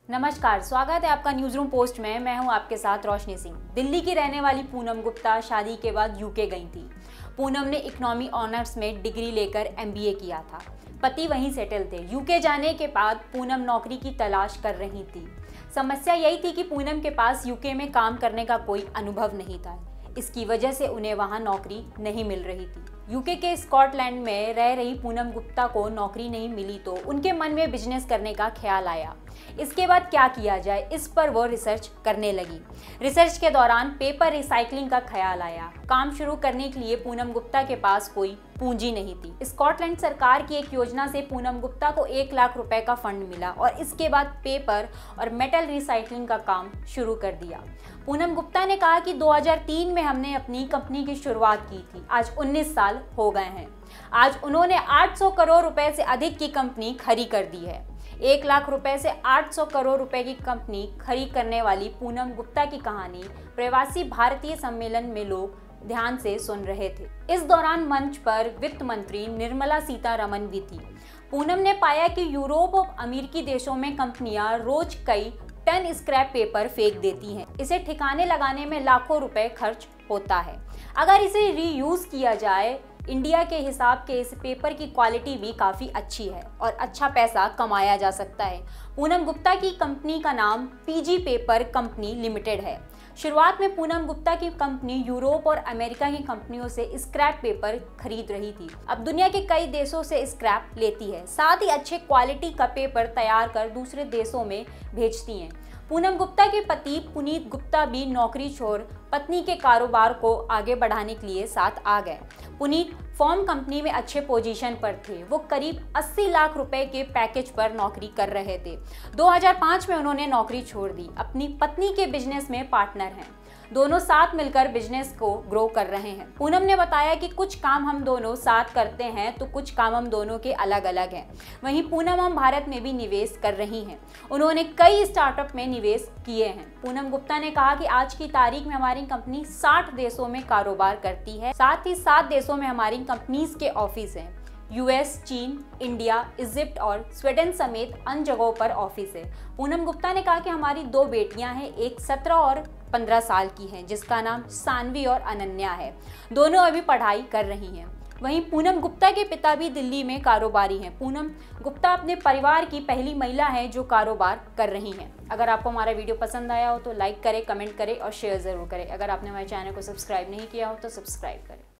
नमस्कार, स्वागत है आपका न्यूज रूम पोस्ट में। मैं हूं आपके साथ रोशनी सिंह। दिल्ली की रहने वाली पूनम गुप्ता शादी के बाद यूके गई थी। पूनम ने इकोनॉमी ऑनर्स में डिग्री लेकर एमबीए किया था। पति वहीं सेटल थे। यूके जाने के बाद पूनम नौकरी की तलाश कर रही थी। समस्या यही थी कि पूनम के पास यूके में काम करने का कोई अनुभव नहीं था। इसकी वजह से उन्हें वहां नौकरी नहीं मिल रही थी। यूके के स्कॉटलैंड में रह रही पूनम गुप्ता को नौकरी नहीं मिली तो उनके मन में बिजनेस करने का ख्याल आया। इसके बाद क्या किया जाए, इस पर वो रिसर्च करने लगी। रिसर्च के दौरान पेपर रिसाइकलिंग का ख्याल आया। काम शुरू करने के लिए पूनम गुप्ता के पास कोई पूंजी नहीं थी। स्कॉटलैंड सरकार की एक योजना से पूनम गुप्ता को 1 लाख रुपए का फंड मिला और इसके बाद पेपर और मेटल रिसाइकलिंग का काम शुरू कर दिया। पूनम गुप्ता ने कहा कि 2003 में हमने अपनी कंपनी की शुरुआत की थी। आज 19 साल हो गए हैं। आज उन्होंने 800 करोड़ रुपए से अधिक की कंपनी खड़ी कर दी है। 1 लाख रुपए से 800 करोड़ रुपए की कंपनी खड़ी करने वाली पूनम गुप्ता की कहानी प्रवासी भारतीय सम्मेलन में लोग ध्यान से सुन रहे थे। इस दौरान मंच पर वित्त मंत्री निर्मला सीतारमण भी थी। पूनम ने पाया कि यूरोप और अमेरिकी देशों में कंपनियां रोज कई टन स्क्रैप पेपर फेंक देती हैं। इसे ठिकाने लगाने में लाखों रुपए खर्च होता है। अगर इसे रीयूज किया जाए, इंडिया के हिसाब के इस पेपर की क्वालिटी भी काफ़ी अच्छी है और अच्छा पैसा कमाया जा सकता है। पूनम गुप्ता की कंपनी का नाम पीजी पेपर कंपनी लिमिटेड है। शुरुआत में पूनम गुप्ता की कंपनी यूरोप और अमेरिका की कंपनियों से स्क्रैप पेपर खरीद रही थी। अब दुनिया के कई देशों से स्क्रैप लेती है, साथ ही अच्छे क्वालिटी का पेपर तैयार कर दूसरे देशों में भेजती हैं। पूनम गुप्ता के पति पुनीत गुप्ता भी नौकरी छोड़ पत्नी के कारोबार को आगे बढ़ाने के लिए साथ आ गए। पुनीत फॉर्म कंपनी में अच्छे पोजीशन पर थे। वो करीब 80 लाख रुपए के पैकेज पर नौकरी कर रहे थे। 2005 में उन्होंने नौकरी छोड़ दी। अपनी पत्नी के बिजनेस में पार्टनर हैं। दोनों साथ मिलकर बिजनेस को ग्रो कर रहे हैं। पूनम ने बताया कि कुछ काम हम दोनों साथ करते हैं तो कुछ काम हम दोनों के अलग अलग हैं। वहीं पूनम हम भारत में भी निवेश कर रही हैं। उन्होंने कई स्टार्टअप में निवेश किए हैं। पूनम गुप्ता ने कहा कि आज की तारीख में हमारी कंपनी 60 देशों में कारोबार करती है। साथ ही 7 देशों में हमारी कंपनीज के ऑफिस हैं। यूएस, चीन, इंडिया, इजिप्ट और स्वीडन समेत अन्य जगहों पर ऑफिस है। पूनम गुप्ता ने कहा कि हमारी 2 बेटियां हैं, एक 17 और 15 साल की हैं, जिसका नाम सानवी और अनन्या है। दोनों अभी पढ़ाई कर रही हैं। वहीं पूनम गुप्ता के पिता भी दिल्ली में कारोबारी हैं। पूनम गुप्ता अपने परिवार की पहली महिला हैं जो कारोबार कर रही हैं। अगर आपको हमारा वीडियो पसंद आया हो तो लाइक करें, कमेंट करें और शेयर ज़रूर करें। अगर आपने हमारे चैनल को सब्सक्राइब नहीं किया हो तो सब्सक्राइब करें।